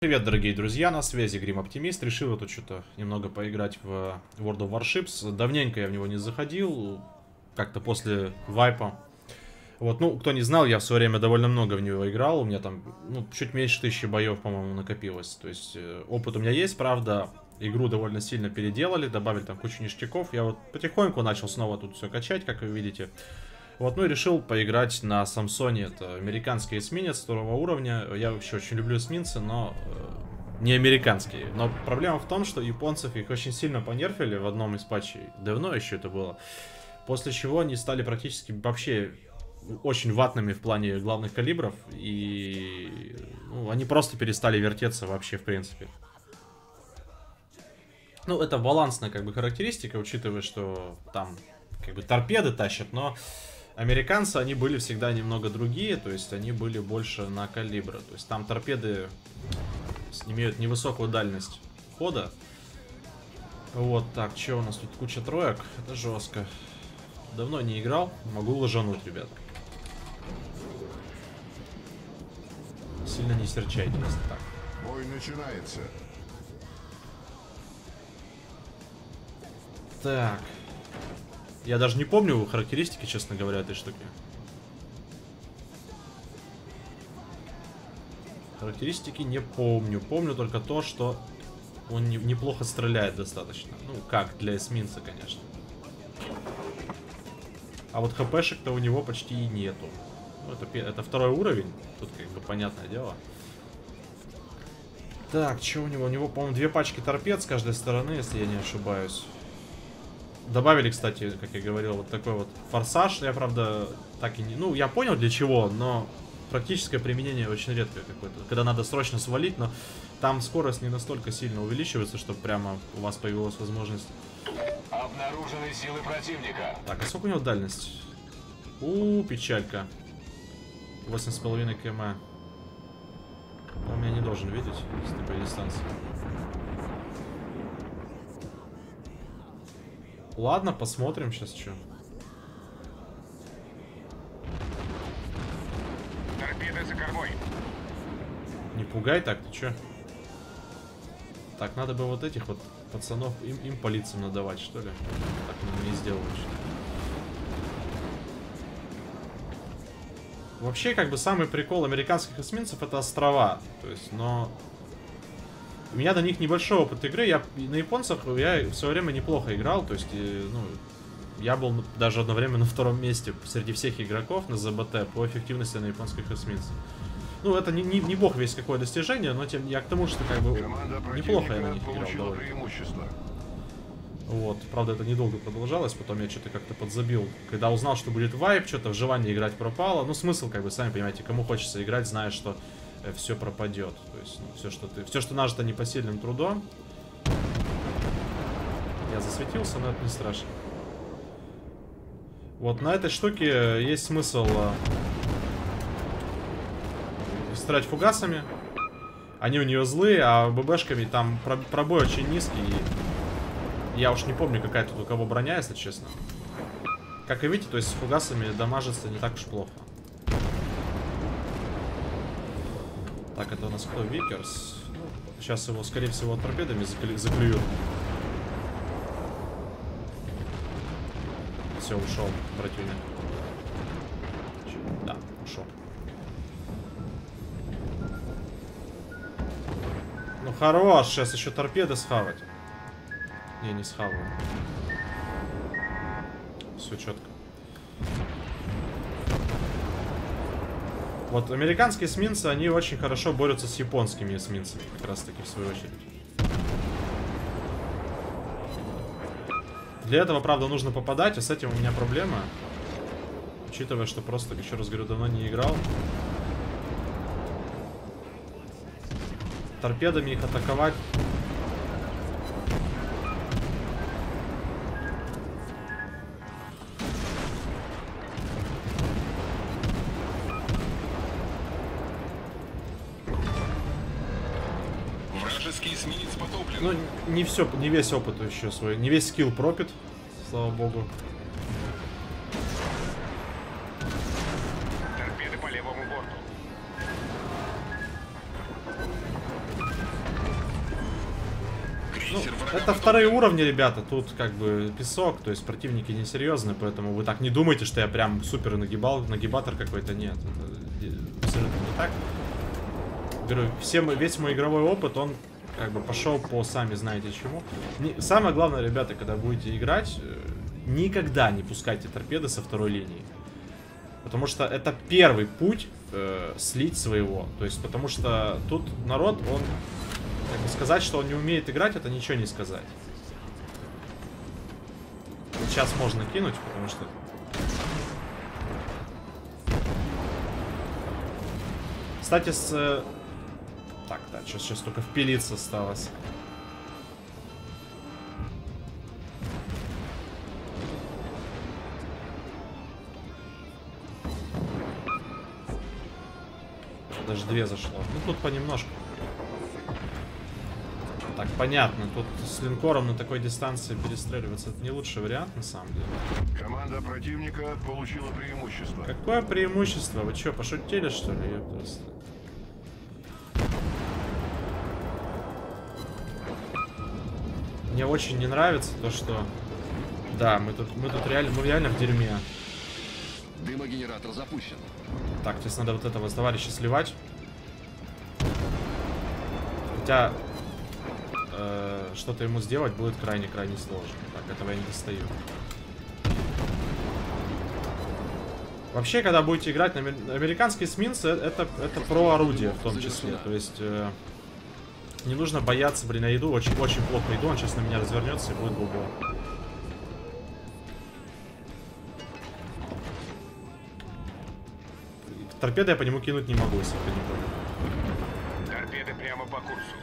Привет, дорогие друзья, на связи Грим Оптимист. Решил тут что-то немного поиграть в World of Warships. Давненько я в него не заходил, как-то после вайпа. Вот, ну, кто не знал, я в свое время довольно много в него играл. У меня там, ну, чуть меньше 1000 боев, по-моему, накопилось. То есть, опыт у меня есть, правда, игру довольно сильно переделали, добавили там кучу ништяков. Я вот потихоньку начал снова тут все качать, как вы видите. Вот, ну и решил поиграть на Самсоне. Это американский эсминец 2-го уровня. Я вообще очень люблю эсминцы, но не американские. Но проблема в том, что японцев их очень сильно понерфили в одном из патчей. Давно еще это было. После чего они стали практически вообще очень ватными в плане главных калибров. И ну, они просто перестали вертеться вообще в принципе. Ну, это балансная как бы характеристика, учитывая, что там как бы торпеды тащат, но американцы, они были всегда немного другие, то есть они были больше на калибра. То есть там торпеды имеют невысокую дальность хода. Вот, так, что у нас тут? Куча троек, это жестко. Давно не играл, могу ложануть, ребят. Сильно не серчайте, если так. Бой начинается. Так. Я даже не помню характеристики, честно говоря, этой штуки. Характеристики не помню. Помню только то, что он неплохо стреляет достаточно. Ну, как, для эсминца, конечно. А вот хпшек-то у него почти и нету. Ну, это 2-й уровень. Тут как бы понятное дело. Так, что у него? У него, по-моему, 2 пачки торпед с каждой стороны, если я не ошибаюсь. Добавили, кстати, как я говорил, вот такой вот форсаж. Я, правда, так и не... Ну, я понял для чего, но практическое применение очень редкое какое-то. Когда надо срочно свалить, но там скорость не настолько сильно увеличивается, чтобы прямо у вас появилась возможность... Обнаружены силы противника. Так, а сколько у него дальность? Печалька. 8,5 км. Он меня не должен видеть, если ты по дистанции. Ладно, посмотрим сейчас, что. Торпеды за кормой. Не пугай так, ты чё? Так, надо бы вот этих вот пацанов, им по лицам надавать, что ли? Так мы не сделаем. Вообще, как бы, самый прикол американских эсминцев — это острова. То есть, но... У меня до них небольшой опыт игры. Я на японцах я в свое время неплохо играл. То есть, ну, я был даже одновременно на 2-м месте среди всех игроков на ЗБТ по эффективности на японских эсминцах. Ну, это не бог весь какое достижение, но тем я к тому, что как бы неплохо я на них играл. Вот, правда, это недолго продолжалось, потом я что-то как-то подзабил. Когда узнал, что будет вайп, что-то в желании играть пропало. Ну, смысл, как бы, сами понимаете, кому хочется играть, зная, что все пропадет. То есть, ну, все, что нажито непосильным трудом. Я засветился, но это не страшно. Вот на этой штуке есть смысл стрелять фугасами. Они у нее злые, а ББшками там пробой очень низкий. И я уж не помню, какая тут у кого броня, если честно. Как и видите, то есть с фугасами дамажится не так уж плохо. Так, это у нас кто? Викерс. Сейчас его, скорее всего, торпедами заклюют. Все, ушел противник. Да, ушел. Ну хорош, сейчас еще торпеды схавать. Не схаваю. Все четко. Вот американские эсминцы, они очень хорошо борются с японскими эсминцами, как раз таки в свою очередь. Для этого, правда, нужно попадать, а с этим у меня проблема. Учитывая, что просто, еще раз говорю, давно не играл. Торпедами их атаковать. Ну, не весь опыт еще свой, не весь скилл пропит, слава богу. Торпеды по левому борту. Крейсер врага Это потоплен. вторые уровни, ребята. Тут как бы песок, то есть противники несерьезные, поэтому вы так не думайте, что я прям супер нагибатор какой-то. Нет, это абсолютно не так. Говорю, весь мой игровой опыт, он как бы пошел по сами знаете чему. Самое главное, ребята, когда будете играть, никогда не пускайте торпеды со второй линии. Потому что это первый путь слить своего. То есть, потому что тут народ, он... Как бы сказать, что он не умеет играть, это ничего не сказать. Вот сейчас можно кинуть, потому что... Кстати, с... Так, да, сейчас только впилиться осталось. Даже две зашло. Ну, тут понемножку. Так, понятно. Тут с линкором на такой дистанции перестреливаться — это не лучший вариант, на самом деле. Команда противника получила преимущество. Какое преимущество? Вы что, пошутили, что ли? Я просто... Мне очень не нравится то, что... Да, мы тут реально в дерьме. Дымогенератор запущен. Так, сейчас надо вот этого товарища сливать. Хотя... что-то ему сделать будет крайне-крайне сложно. Так, этого я не достаю. Вообще, когда будете играть на американские эсминцы, это про орудие в том числе. То есть не нужно бояться, блин, я иду, очень плохо иду, он сейчас на меня развернется и будет бубо. Торпеды я по нему кинуть не могу, если ты не понял. Торпеды прямо по курсу.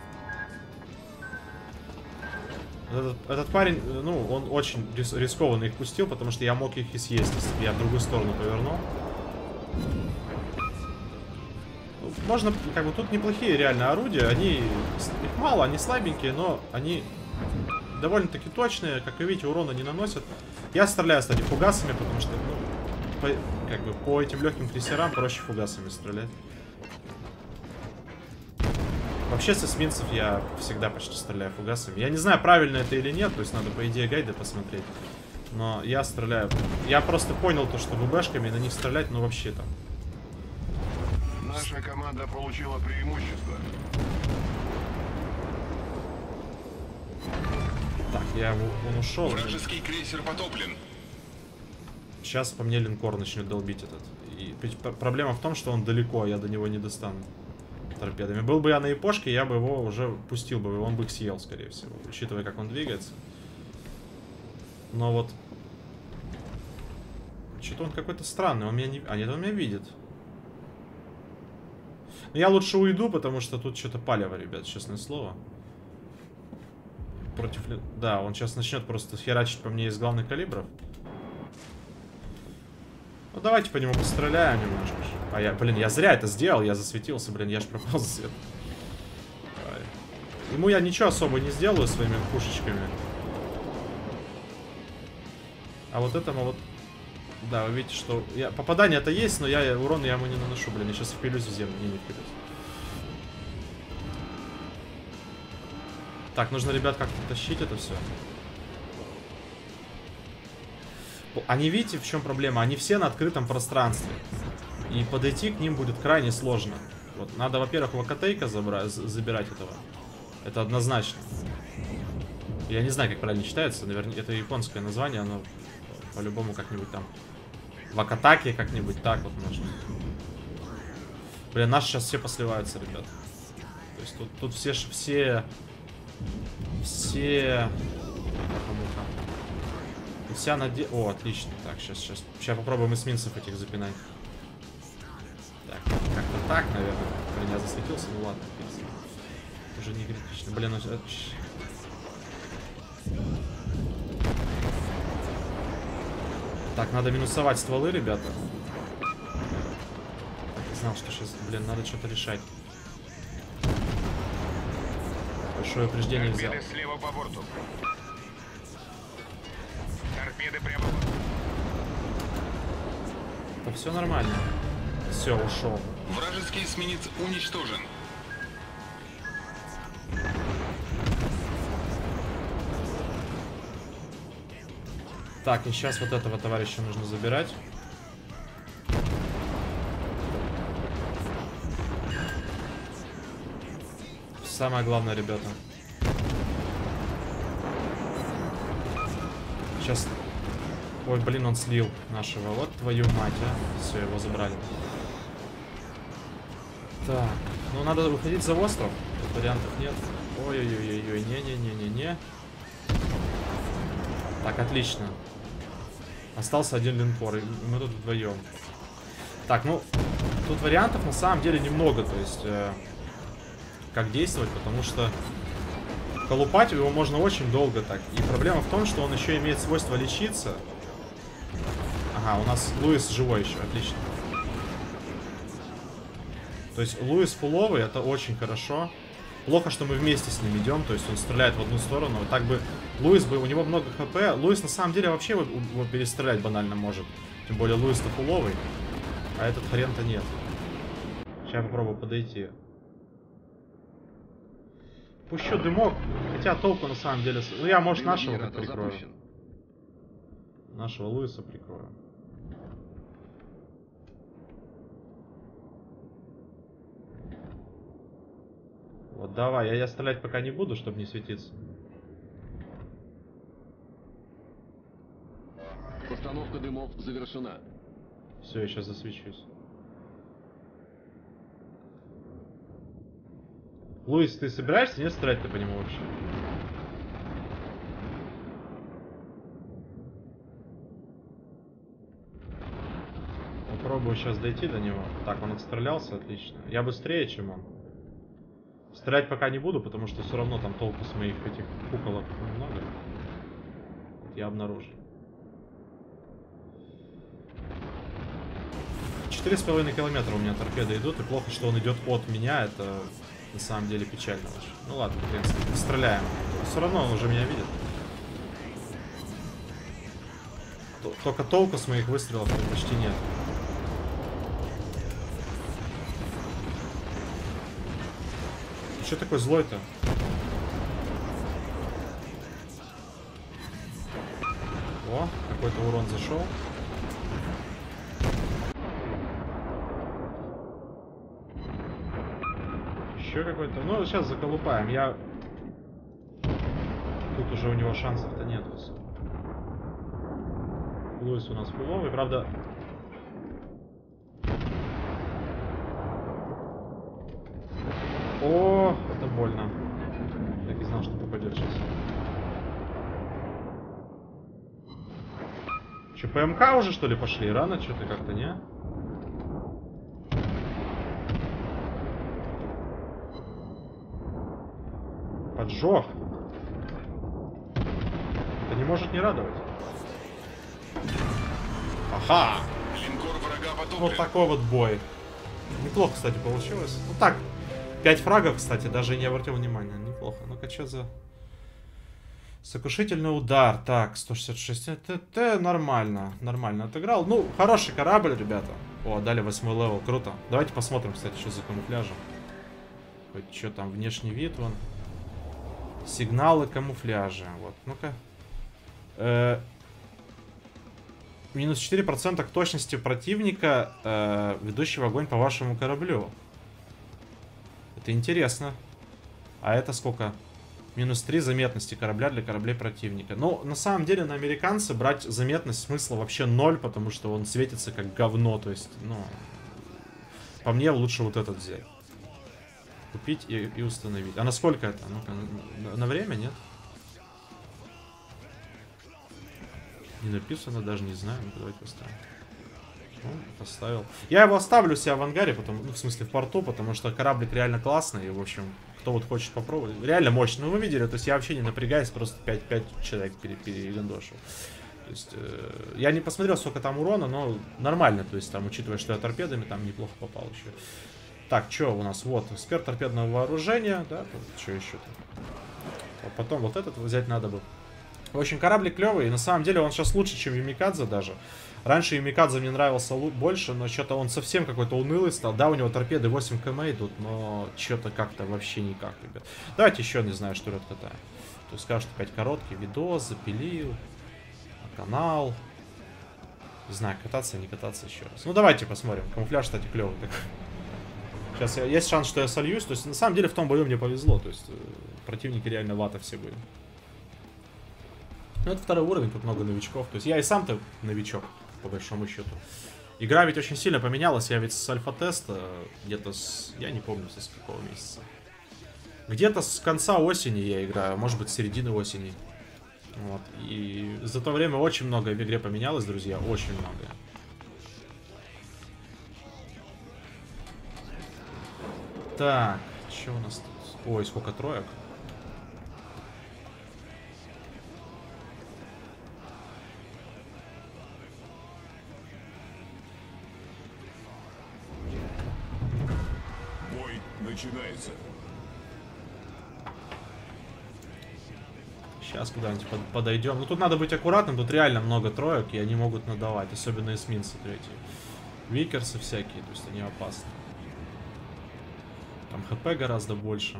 Этот парень, ну, он очень рискованно их пустил, потому что я мог их и съесть, если бы я в другую сторону повернул. Можно, как бы, тут неплохие реально орудия, их мало, они слабенькие, но они довольно-таки точные, как вы видите, урона не наносят. Я стреляю, кстати, фугасами, потому что, ну, как бы, по этим легким крейсерам проще фугасами стрелять. Вообще с эсминцев я всегда почти стреляю фугасами. Я не знаю, правильно это или нет, то есть надо, по идее, гайды посмотреть. Но я стреляю. Я просто понял то, что ВБшками на них стрелять, ну вообще там. Наша команда получила преимущество. Так, он ушел. Вражеский крейсер потоплен. Сейчас по мне линкор начнет долбить этот. И проблема в том, что он далеко, я до него не достану торпедами. Был бы я на япошке, я бы его уже пустил бы, он бы их съел, скорее всего, учитывая, как он двигается. Но вот... Что-то он какой-то странный, он меня не... А нет, он меня видит. Но я лучше уйду, потому что тут что-то палево, ребят, честное слово. Против... Да, он сейчас начнет просто херачить по мне из главных калибров. Ну, давайте по нему постреляем немножко. А я, блин, я зря это сделал, я засветился, блин, я ж пропал за свет. Ему я ничего особо не сделаю своими пушечками. А вот этому вот... Да, вы видите, что... Попадание-то есть, но урон я ему не наношу, блин, я сейчас впилюсь в землю. Не впилюсь. Так, нужно, ребят, как-то тащить это все. Они, видите, в чем проблема? Они все на открытом пространстве. И подойти к ним будет крайне сложно. Вот, надо, во-первых, локотейка забирать этого. Это однозначно. Я не знаю, как правильно читается. Наверное, это японское название. Оно по-любому как-нибудь там... Вакатаки как-нибудь так вот можно. Блин, наши сейчас все посливаются, ребят. То есть тут все... Вся наде... О, отлично. Так, сейчас попробуем эсминцев этих запинать. Так, как-то так, наверное. Блин, я засветился, ну ладно. Уже не критично. Блин, ну... Так, надо минусовать стволы, ребята. Так, знал, что сейчас, блин, надо что-то решать. Большое упреждение взял. Торпеды слева по борту. Торпеды прямо. Да все нормально. Все, ушел. Вражеский эсминец уничтожен. Так, и сейчас вот этого товарища нужно забирать. Самое главное, ребята. Сейчас... Ой, блин, он слил нашего. Вот твою мать, а. Все, его забрали. Так, ну надо выходить за остров. Тут вариантов нет. Ой-ой-ой-ой, не-не-не-не-не. Так, отлично. Остался один линкор, и мы тут вдвоем. Так, ну, тут вариантов на самом деле немного, то есть, как действовать, потому что колупать его можно очень долго так. И проблема в том, что он еще имеет свойство лечиться. Ага, у нас Луис живой еще, отлично. То есть Луис фуловый, это очень хорошо. Плохо, что мы вместе с ним идем, то есть он стреляет в одну сторону. Так бы Луис бы, у него много хп. Луис на самом деле вообще его перестрелять банально может. Тем более Луис-то фуловый, а этот хрен-то нет. Сейчас я попробую подойти. Пущу дымок, хотя толку на самом деле... Ну я, может, нашего как прикрою. Нашего Луиса прикрою. Вот, давай, я стрелять пока не буду, чтобы не светиться. Постановка дымов завершена. Все, я сейчас засвечусь. Луис, ты собираешься не стрелять-то по нему вообще? Попробую сейчас дойти до него. Так, он отстрелялся, отлично. Я быстрее, чем он. Стрелять пока не буду, потому что все равно там толку с моих этих куколок много. Я обнаружил. 4,5 километра у меня торпеды идут, и плохо, что он идет от меня. Это на самом деле печально очень. Ну ладно, в принципе, стреляем. Все равно он уже меня видит. Только толку с моих выстрелов почти нет. Что такой злой-то? О, какой-то урон зашел. Еще какой-то. Ну, сейчас заколупаем. Тут уже у него шансов-то нет. Луис у нас фуловый, правда. О, это больно. Так и знал, что попадет сейчас. Че, ПМК уже что ли пошли? Рано что-то как-то, не? Поджог. Это не может не радовать. Ага. Линкор врага потоплен. Вот такой вот бой. Неплохо, кстати, получилось. Ну так. 5 фрагов, кстати, даже не обратил внимания. Неплохо. Ну-ка, что за... Сокрушительный удар. Так, 166. Это нормально. Нормально отыграл. Ну, хороший корабль, ребята. О, дали 8 левел. Круто. Давайте посмотрим, кстати, что за камуфляжем. Хоть что там, внешний вид, вон. Сигналы камуфляжа. Вот, ну-ка. Минус 4% к точности противника, ведущего огонь по вашему кораблю. Это интересно. А это сколько? Минус 3 заметности корабля для кораблей противника. Ну, на самом деле, на американца брать заметность смысла вообще 0, потому что он светится как говно. То есть, ну... По мне, лучше вот этот взять. Купить и установить. А на сколько это? Ну-ка, на время, нет? Не написано, даже не знаю. Ну, давайте поставим. Поставил. Я его оставлю себя в ангаре, потому, ну, в смысле в порту, потому что кораблик реально классный. И, в общем, кто вот хочет попробовать. Реально мощный. Ну, вы видели, то есть я вообще не напрягаюсь, просто 5 человек перегандошил. То есть, я не посмотрел, сколько там урона, но нормально. То есть, там, учитывая, что я торпедами, там неплохо попал еще. Так, что у нас? Вот, эксперт торпедного вооружения, да, что еще-то. А потом вот этот взять надо бы. В общем, кораблик клевый, и на самом деле он сейчас лучше, чем Юмикадзе даже. Раньше Юмикадзе мне нравился больше, но что-то он совсем какой-то унылый стал. Да, у него торпеды 8 км идут, но что-то как-то вообще никак, ребят. Давайте еще, не знаю, штурет катаем. Тут скажут, опять короткий видос, запилил. Канал. Не знаю, кататься, не кататься еще раз. Ну, давайте посмотрим. Камуфляж, кстати, клевый. Сейчас есть шанс, что я сольюсь. То есть, на самом деле, в том бою мне повезло. То есть, противники реально вата все были. Ну, это второй уровень, тут много новичков. То есть, я и сам-то новичок, по большому счету. Игра ведь очень сильно поменялась. Я ведь с альфа-теста где-то с... Я не помню, с какого месяца. Где-то с конца осени я играю. Может быть, с середины осени. Вот. И за то время очень многое в игре поменялось, друзья. Очень многое. Так, что у нас тут? Ой, сколько троек. Бой начинается. Сейчас куда-нибудь подойдем. Ну тут надо быть аккуратным, тут реально много троек, и они могут надавать. Особенно эсминцы третьи. Викерсы всякие, то есть они опасны. Там хп гораздо больше.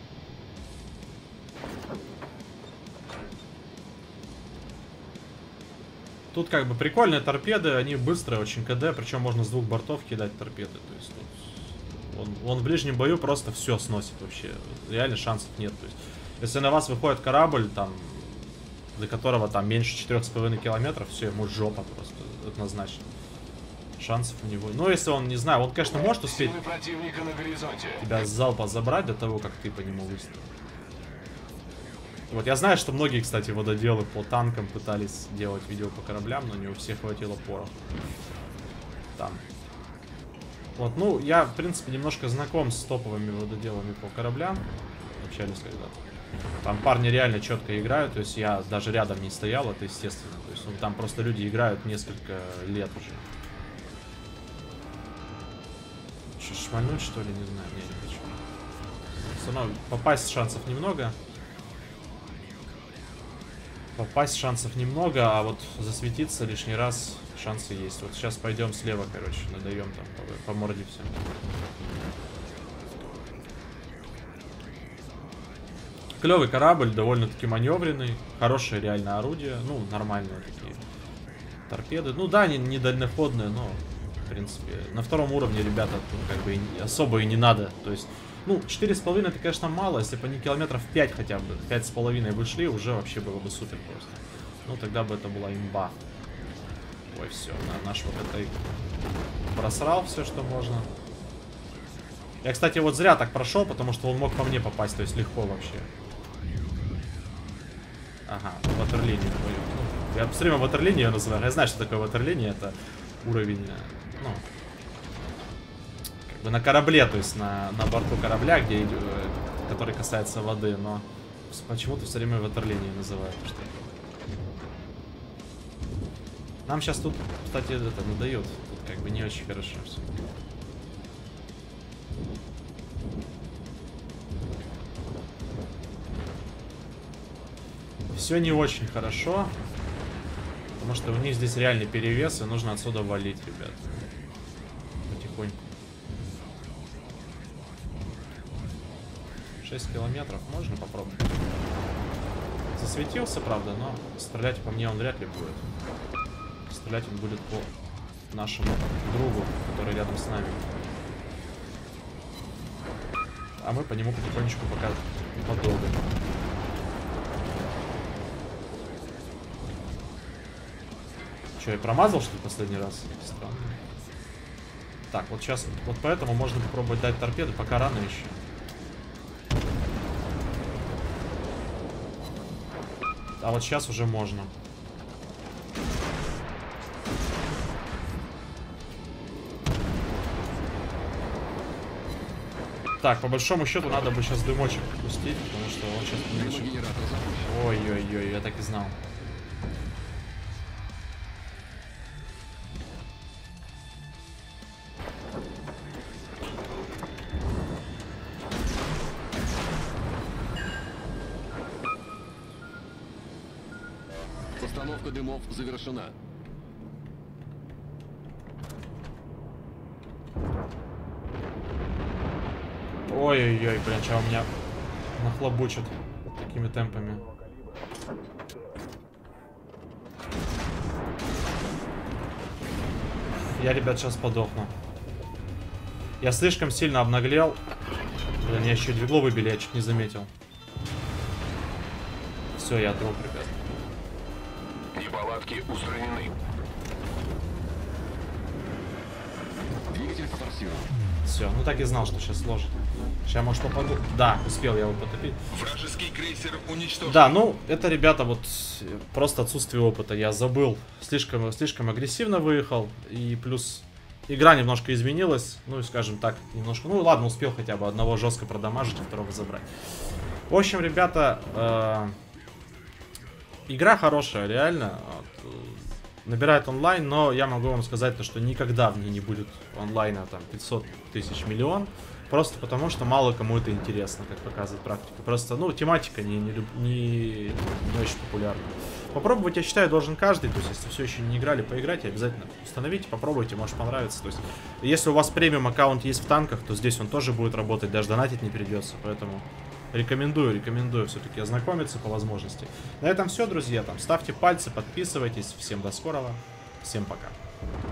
Тут как бы прикольные торпеды, они быстрые, очень КД, причем можно с двух бортов кидать торпеды. То есть тут он в ближнем бою просто все сносит вообще. Реально шансов нет. То есть, если на вас выходит корабль, там, до которого там меньше 4,5 километров, все, ему жопа просто, однозначно. Шансов у него. Ну, если он, не знаю, он, конечно, может успеть Противника на горизонте. тебя с залпа забрать до того, как ты по нему выстрелишь. Вот я знаю, что многие, кстати, вододелы по танкам пытались делать видео по кораблям, но не у всех хватило пороха. Там. Вот, ну, я, в принципе, немножко знаком с топовыми вододелами по кораблям. Общались когда-то. Там парни реально четко играют, то есть я даже рядом не стоял, это естественно. То есть, ну, там просто люди играют несколько лет уже. Что, шмальнуть, что ли, не знаю, не хочу. Все равно попасть шансов немного. Попасть шансов немного, а вот засветиться лишний раз шансы есть. Вот сейчас пойдем слева, короче, надаем там по морде всем. Клевый корабль, довольно-таки маневренный. Хорошее реально орудие. Ну, нормальные такие торпеды. Ну да, не дальноходные, но, в принципе, на втором уровне, ребята, ну, как бы особо и не надо. То есть, ну, 4,5 это, конечно, мало. Если бы они километров 5 хотя бы, 5,5 вышли, уже вообще было бы супер просто. Ну, тогда бы это была имба. Ой, все, наш вот это просрал все, что можно. Я, кстати, вот зря так прошел, потому что он мог по мне попасть, то есть легко вообще. Ага, ватерлинию. Ну, я все время ватерлинию называю. Я знаю, что такое ватерлиния. Это уровень, ну, как бы на корабле, то есть на борту корабля, где, который касается воды, но почему-то все время ватерлинию называют. Что нам сейчас тут, кстати, это надают. Тут как бы не очень хорошо все. Все не очень хорошо, потому что у них здесь реальный перевес, и нужно отсюда валить, ребят. Потихоньку. 6 километров можно попробовать. Засветился, правда, но стрелять по мне он вряд ли будет. Стрелять он будет по нашему другу, который рядом с нами. А мы по нему потихонечку пока подолгу. Че, я промазал, что ли, последний раз? Странно. Так, вот сейчас, вот поэтому можно попробовать дать торпеды, пока рано еще. А вот сейчас уже можно. Так, по большому счету надо бы сейчас дымочек пустить, потому что он сейчас... Генератор запущен. Ой-ой-ой, я так и знал. Постановка дымов завершена. Ой-ой-ой, блин, что у меня нахлобучат такими темпами. Я, ребят, сейчас подохну. Я слишком сильно обнаглел. Блин, меня еще и двигло выбили, я чуть не заметил. Все, я труп, ребят. Неполадки устранены. Двигатель форсирован. Все, ну так и знал, что сейчас сложно. Сейчас, может, попаду. Да, успел я его потопить. Вражеский крейсер уничтожен. Да, ну, это, ребята, вот просто отсутствие опыта. Я забыл. Слишком агрессивно выехал. И плюс игра немножко изменилась. Ну, и, скажем так, немножко... Ну, ладно, успел хотя бы одного жестко продамажить, а второго забрать. В общем, ребята, игра хорошая, реально. Набирает онлайн, но я могу вам сказать, то, что никогда в ней не будет онлайна там 500 тысяч, миллион. Просто потому, что мало кому это интересно, как показывает практика. Просто, ну, тематика не очень популярна. Попробовать, я считаю, должен каждый. То есть, если все еще не играли, поиграйте, обязательно установите, попробуйте, может понравится. То есть, если у вас премиум аккаунт есть в танках, то здесь он тоже будет работать, даже донатить не придется. Поэтому рекомендую все-таки ознакомиться по возможности. На этом все, друзья. Там ставьте пальцы, подписывайтесь. Всем до скорого. Всем пока.